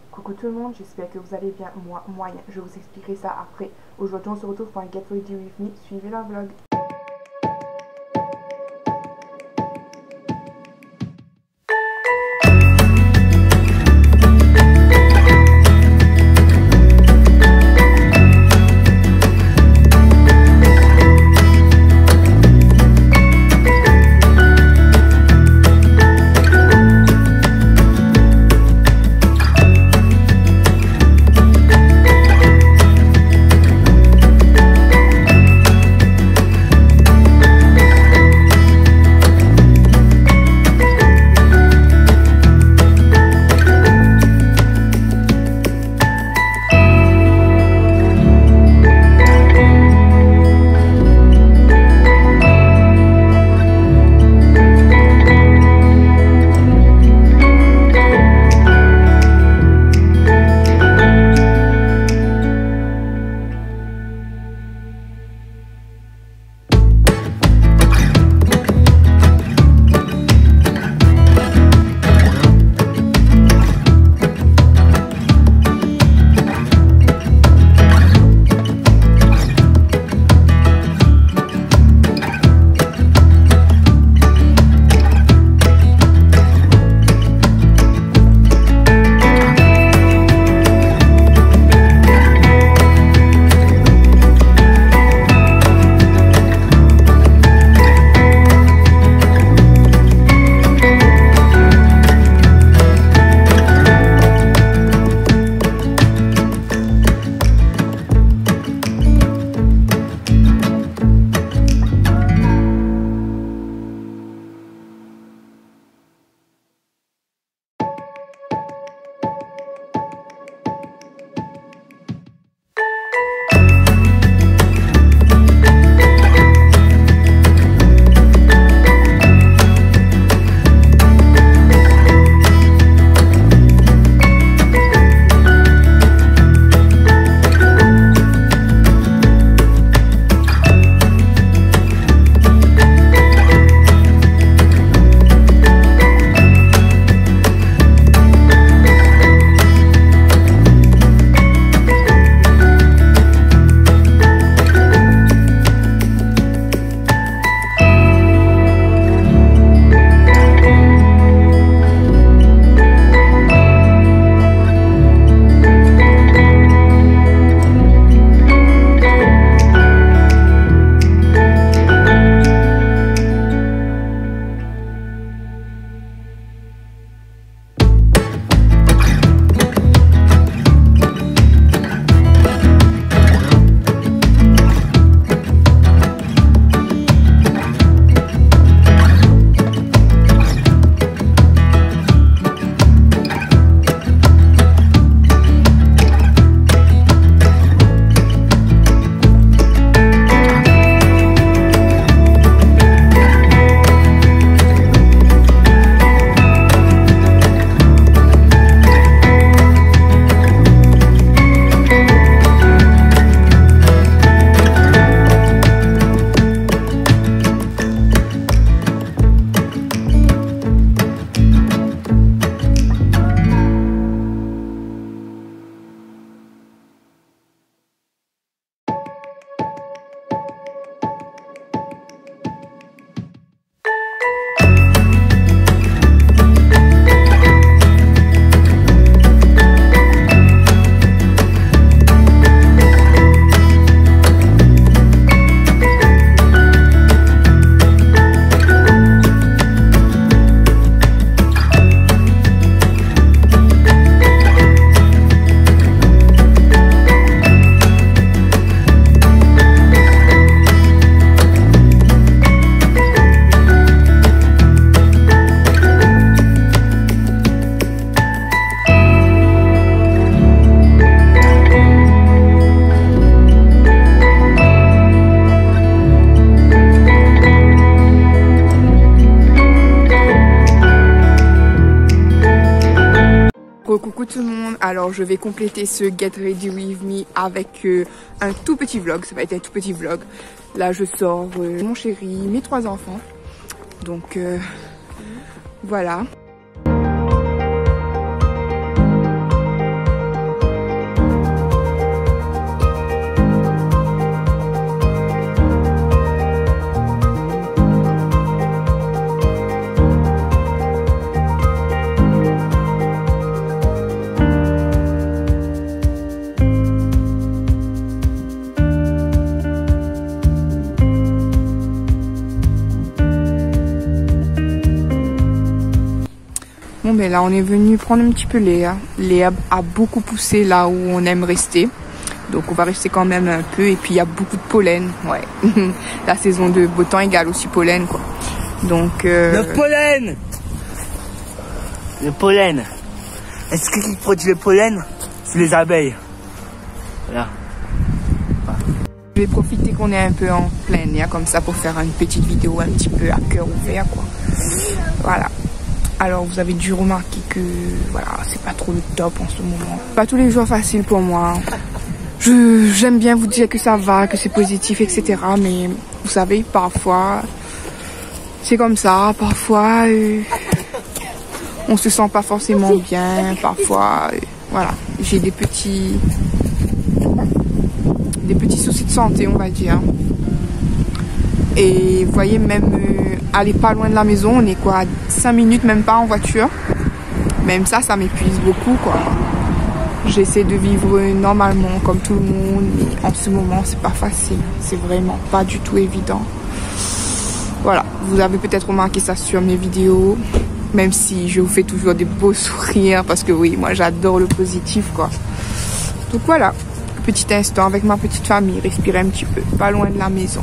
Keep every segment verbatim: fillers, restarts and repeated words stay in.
Coucou tout le monde, j'espère que vous allez bien, moi moyen, je vous expliquerai ça après. Aujourd'hui on se retrouve pour un Get Ready With Me, suivez le vlog. Coucou tout le monde, alors je vais compléter ce Get Ready With Me avec euh, un tout petit vlog, ça va être un tout petit vlog. Là je sors euh, mon chéri, mes trois enfants, donc euh, voilà. mais là on est venu prendre un petit peu l'air. L'herbe a beaucoup poussé là où on aime rester. Donc on va rester quand même un peu. Et puis il y a beaucoup de pollen. Ouais. La saison de beau temps égale aussi pollen, quoi. Donc... Euh... Le pollen. Le pollen. Est-ce que qui produit le pollen? C'est les abeilles. Voilà. Je vais profiter qu'on est un peu en plein air comme ça pour faire une petite vidéo un petit peu à cœur ouvert, quoi. Voilà. Alors vous avez dû remarquer que voilà, c'est pas trop le top en ce moment. Pas tous les jours faciles pour moi. Je j'aime bien vous dire que ça va, que c'est positif, et cetera. Mais vous savez, parfois c'est comme ça. Parfois euh, on se sent pas forcément bien. Parfois, euh, voilà, j'ai des petits des petits soucis de santé, on va dire. Et vous voyez, même euh, aller pas loin de la maison, on est quoi, cinq minutes, même pas en voiture. Même ça, ça m'épuise beaucoup, quoi. J'essaie de vivre normalement comme tout le monde, mais en ce moment, c'est pas facile. C'est vraiment pas du tout évident. Voilà, vous avez peut-être remarqué ça sur mes vidéos, même si je vous fais toujours des beaux sourires, parce que oui, moi j'adore le positif, quoi. Donc voilà, petit instant avec ma petite famille, respirer un petit peu, pas loin de la maison.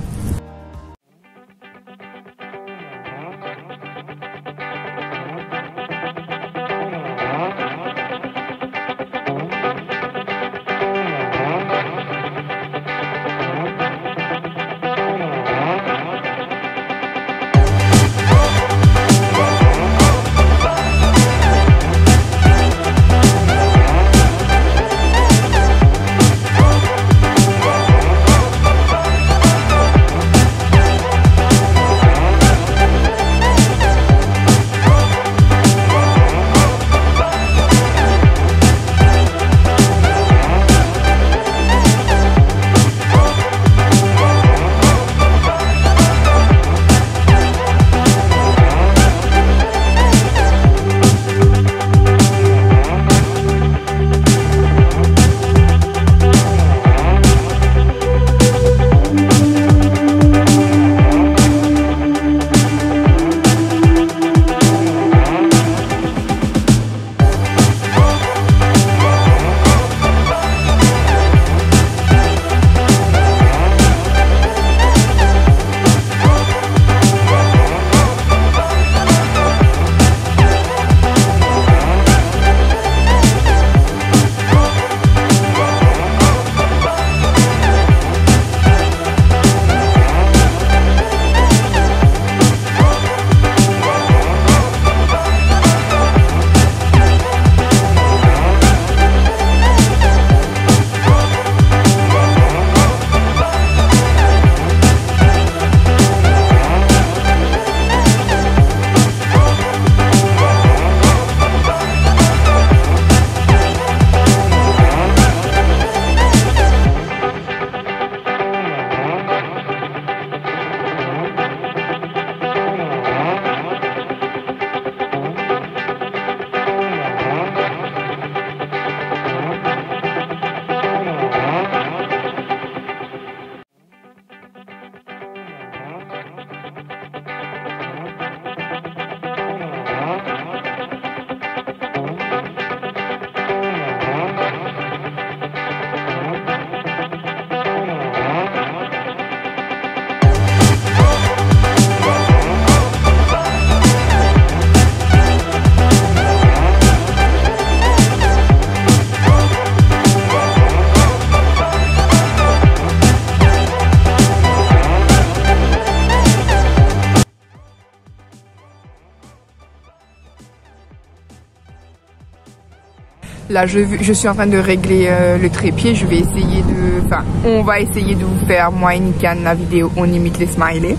Là, je, je suis en train de régler euh, le trépied. Je vais essayer de... Enfin, on va essayer de vous faire, moi et Nikan, la vidéo On imite les smileys.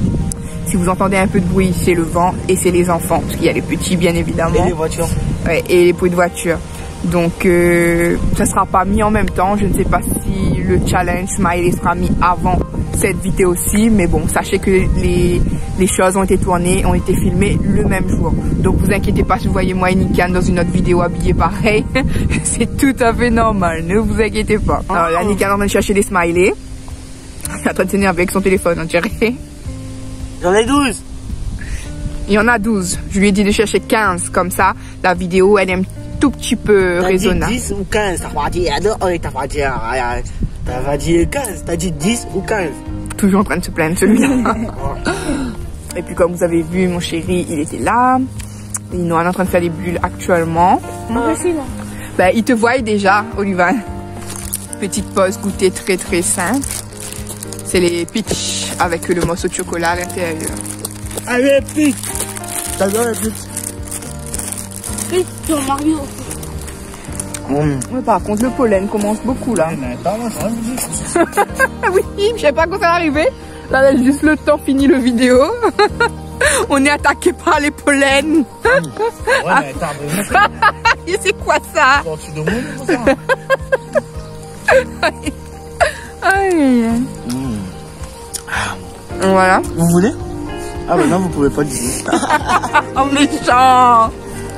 Si vous entendez un peu de bruit, c'est le vent et c'est les enfants. Parce qu'il y a les petits, bien évidemment. Et les voitures. Ouais, et les bruits de voiture. Donc, euh, ça sera pas mis en même temps. Je ne sais pas si le challenge smiley sera mis avant cette vidéo-ci. Mais bon, sachez que les, les choses ont été tournées, ont été filmées le même jour. Donc, vous inquiétez pas si vous voyez moi et Nikan dans une autre vidéo habillée pareil. C'est tout à fait normal. Ne vous inquiétez pas. Alors là, Nikan est en train de chercher des smileys. Il est en train de s'énerver avec son téléphone, on dirait. J'en ai douze. Il y en a douze. Je lui ai dit de chercher quinze. Comme ça, la vidéo, elle est un tout petit peu raisonnable. dix ou quinze, t'as pas dit t'as pas dit, t'as pas dit quinze, t'as dit dix ou quinze. Toujours en train de se plaindre celui-là. Et puis comme vous avez vu, mon chéri, il était là. Il est en train de faire des bulles actuellement. Moi aussi, non. Ben, il te voit déjà, Olivan. Petite pause goûter très très simple. C'est les peach avec le morceau de chocolat à l'intérieur. Allez, peach. T'adores les peach? Oui, sur Mario. Mmh. Ouais, par contre, le pollen commence beaucoup là. Mais attends, moi, ça va. Oui, je sais pas quand ça va arriver. Là, là, juste le temps fini le vidéo. On est attaqué par les pollens. Ouais, mais attends, mais c'est quoi ça? tu de monde pour ça? Aïe. Mmh. Voilà. Vous voulez? Ah bah non, vous pouvez pas le dire. Oh, méchant.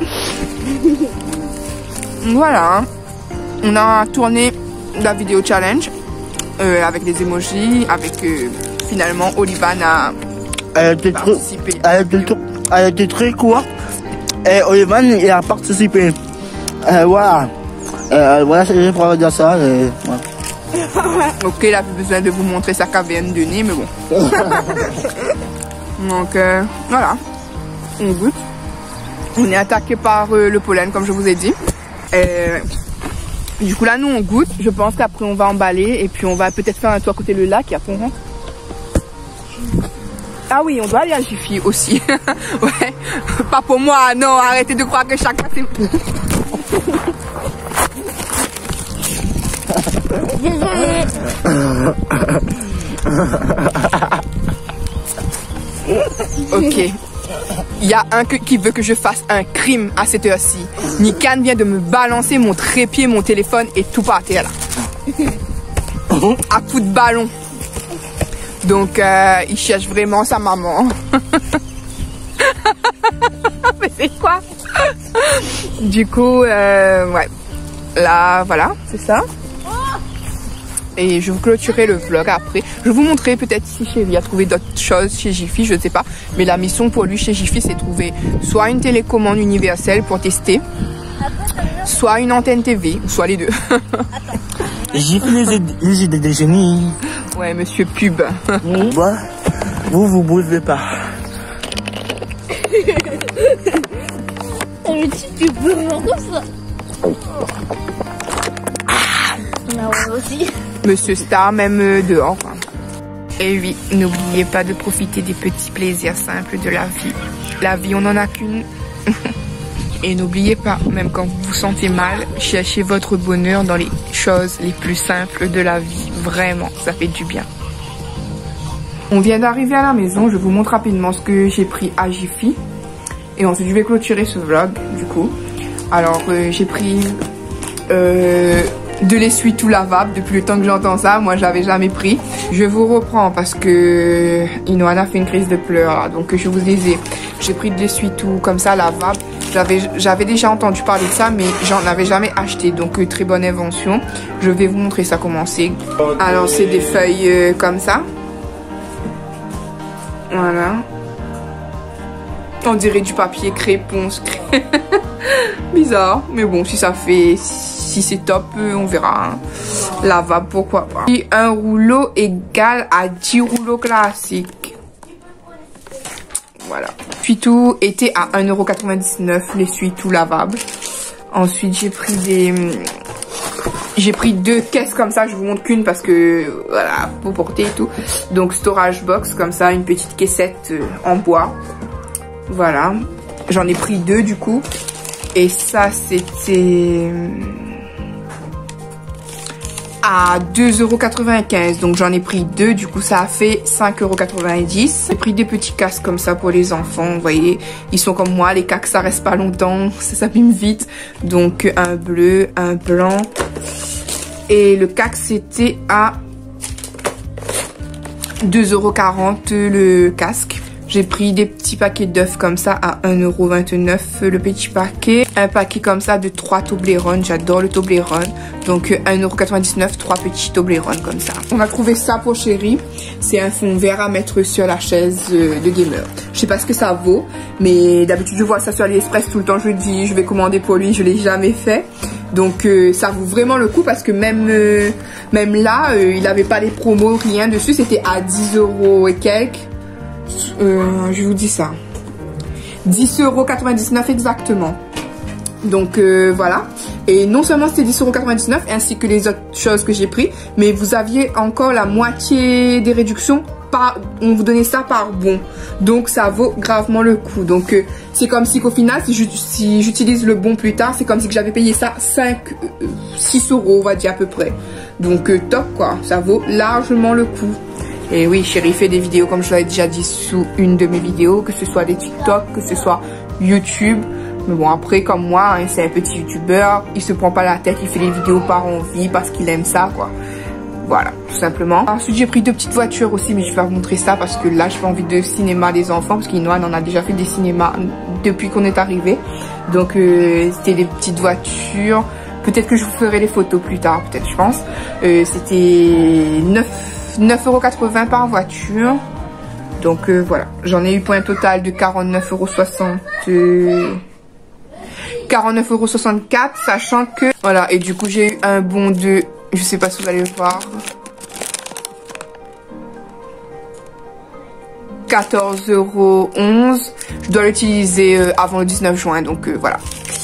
Voilà. On a tourné la vidéo challenge euh, avec des emojis, avec euh, finalement Olivan a Elle était trop, participé. elle était trop, elle était très courte et Olivan il a participé. Euh, voilà. Euh, voilà, c'est pour dire ça. Et, voilà. Ok, il a plus besoin de vous montrer sa caverne de nez, mais bon. Donc euh, voilà, on goûte. On est attaqué par euh, le pollen, comme je vous ai dit. Euh, du coup là, nous on goûte. Je pense qu'après on va emballer et puis on va peut-être faire un tour à côté le lac et après on rentre. Ah oui, on doit aller à Jiffy aussi. Ouais, pas pour moi, non. Arrêtez de croire que chacun c'est. Désolé. Ok. Il y a un que, qui veut que je fasse un crime à cette heure-ci. Nikan vient de me balancer mon trépied, mon téléphone et tout par terre là. À coup de ballon. Donc euh, il cherche vraiment sa maman. Mais c'est quoi? Du coup, euh, ouais. Là, voilà, c'est ça. Et je vous clôturerai le vlog après. Je vais vous montrer peut-être si Chéri a trouvé d'autres choses chez Jiffy, je ne sais pas. Mais la mission pour lui chez Jiffy, c'est trouver soit une télécommande universelle pour tester, soit une antenne T V, ou soit les deux. Jiffy les, les idées des génies. Ouais, monsieur pub. Bah, vous, vous bougez pas. Mais tu, tu peux faire comme ça. Là, ouais, aussi. Monsieur Star, même euh, dehors. Et oui, n'oubliez pas de profiter des petits plaisirs simples de la vie. La vie, on n'en a qu'une. Et n'oubliez pas, même quand vous vous sentez mal, cherchez votre bonheur dans les choses les plus simples de la vie. Vraiment, ça fait du bien. On vient d'arriver à la maison. Je vous montre rapidement ce que j'ai pris à Jiffy. Et ensuite, je vais clôturer ce vlog, du coup. Alors, euh, j'ai pris... Euh, de l'essuie-tout lavable. Depuis le temps que j'entends ça, moi j'avais jamais pris. Je vous reprends parce que Inoan a fait une crise de pleurs là, donc je vous disais, j'ai pris de l'essuie-tout comme ça lavable. J'avais j'avais déjà entendu parler de ça, mais j'en avais jamais acheté, donc euh, très bonne invention. Je vais vous montrer ça comment c'est. Alors c'est des feuilles euh, comme ça. Voilà. On dirait du papier crépon. Bizarre, mais bon, si ça fait, si c'est top, on verra. Hein. Lavable, pourquoi pas. Et un rouleau égale à dix rouleaux classiques. Voilà. Puis tout était à un euro quatre-vingt-dix-neuf, l'essuie-tout lavable. Ensuite, j'ai pris des... J'ai pris deux caisses comme ça, je vous montre qu'une parce que, voilà, pour porter et tout. Donc, storage box, comme ça, une petite caissette en bois. Voilà. J'en ai pris deux, du coup. Et ça, c'était à deux euros quatre-vingt-quinze. Donc j'en ai pris deux. Du coup, ça a fait cinq euros quatre-vingt-dix. J'ai pris des petits casques comme ça pour les enfants. Vous voyez, ils sont comme moi. Les casques, ça reste pas longtemps. Ça s'abîme vite. Donc un bleu, un blanc. Et le casque, c'était à deux euros quarante le casque. J'ai pris des petits paquets d'œufs comme ça à un euro vingt-neuf le petit paquet. Un paquet comme ça de trois Toblerone. J'adore le Toblerone. Donc un euro quatre-vingt-dix-neuf, trois petits Toblerone comme ça. On a trouvé ça pour Chéri. C'est un fond vert à mettre sur la chaise de gamer. Je sais pas ce que ça vaut. Mais d'habitude je vois ça sur AliExpress tout le temps. Je dis je vais commander pour lui. Je l'ai jamais fait. Donc euh, ça vaut vraiment le coup parce que même, euh, même là, euh, il n'avait pas les promos, rien dessus. C'était à dix euros et quelques. Euh, je vous dis ça. dix euros quatre-vingt-dix-neuf exactement. Donc euh, voilà. Et non seulement c'était dix euros quatre-vingt-dix-neuf ainsi que les autres choses que j'ai pris, mais vous aviez encore la moitié des réductions. Par, on vous donnait ça par bon. Donc ça vaut gravement le coup. Donc euh, c'est comme si qu'au final, si j'utilise si le bon plus tard, c'est comme si que j'avais payé ça cinq, six euros on va dire à peu près. Donc euh, top quoi. Ça vaut largement le coup. Et oui, Chéri fait des vidéos comme je l'avais déjà dit sous une de mes vidéos, que ce soit des TikTok, que ce soit YouTube. Mais bon, après, comme moi, hein, c'est un petit youtubeur, il se prend pas la tête, il fait les vidéos par envie, parce qu'il aime ça, quoi. Voilà, tout simplement. Ensuite, j'ai pris deux petites voitures aussi, mais je vais vous montrer ça, parce que là, j'ai pas envie de cinéma des enfants, parce qu'Inoa en a déjà fait des cinémas depuis qu'on est arrivé. Donc, euh, c'était des petites voitures. Peut-être que je vous ferai les photos plus tard, peut-être, je pense. Euh, c'était neuf euros quatre-vingts par voiture. Donc euh, voilà, j'en ai eu pour un total de quarante-neuf euros soixante. Euh, quarante-neuf euros soixante-quatre, sachant que voilà, et du coup j'ai eu un bon de, je sais pas si vous allez le voir, quatorze euros onze. Je dois l'utiliser euh, avant le dix-neuf juin, donc euh, voilà.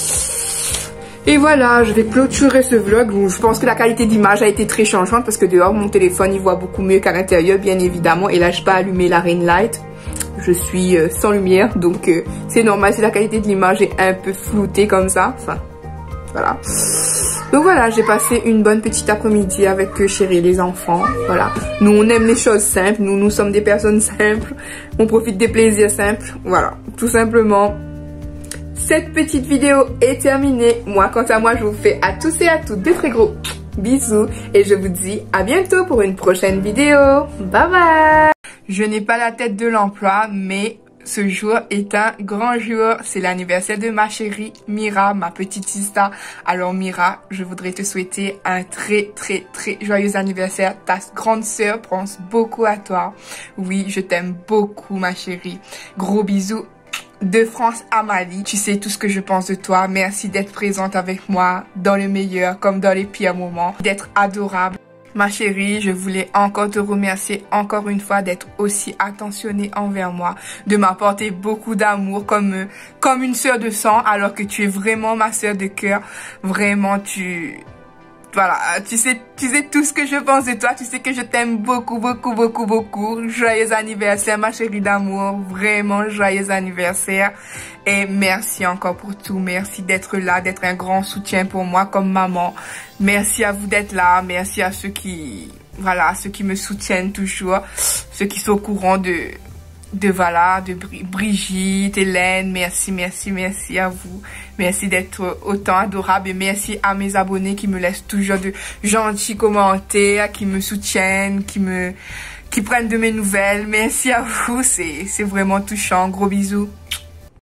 Et voilà, je vais clôturer ce vlog où je pense que la qualité d'image a été très changeante parce que dehors mon téléphone il voit beaucoup mieux qu'à l'intérieur bien évidemment, et là je n'ai pas allumé la ring light, je suis euh, sans lumière, donc euh, c'est normal si la qualité de l'image est un peu floutée comme ça, enfin voilà. Donc voilà, j'ai passé une bonne petite après-midi avec euh, Chéri et les enfants, voilà. Nous on aime les choses simples, nous nous sommes des personnes simples, on profite des plaisirs simples, voilà, tout simplement. Cette petite vidéo est terminée. Moi, quant à moi, je vous fais à tous et à toutes de très gros bisous. Et je vous dis à bientôt pour une prochaine vidéo. Bye bye. Je n'ai pas la tête de l'emploi, mais ce jour est un grand jour. C'est l'anniversaire de ma chérie Mira, ma petite sista. Alors Mira, je voudrais te souhaiter un très très très joyeux anniversaire. Ta grande sœur pense beaucoup à toi. Oui, je t'aime beaucoup ma chérie. Gros bisous. De France à Mali, tu sais tout ce que je pense de toi. Merci d'être présente avec moi dans les meilleurs comme dans les pires moments, d'être adorable. Ma chérie, je voulais encore te remercier encore une fois d'être aussi attentionnée envers moi, de m'apporter beaucoup d'amour comme, comme une sœur de sang, alors que tu es vraiment ma sœur de cœur. Vraiment, tu... Voilà, tu sais, tu sais tout ce que je pense de toi, tu sais que je t'aime beaucoup, beaucoup, beaucoup, beaucoup. Joyeux anniversaire, ma chérie d'amour, vraiment joyeux anniversaire. Et merci encore pour tout, merci d'être là, d'être un grand soutien pour moi comme maman. Merci à vous d'être là, merci à ceux qui, voilà, ceux qui me soutiennent toujours, ceux qui sont au courant de... de voilà, de Brigitte, Hélène, merci, merci, merci à vous. Merci d'être autant adorable et merci à mes abonnés qui me laissent toujours de gentils commentaires, qui me soutiennent, qui me, qui prennent de mes nouvelles. Merci à vous, c'est, c'est vraiment touchant. Gros bisous.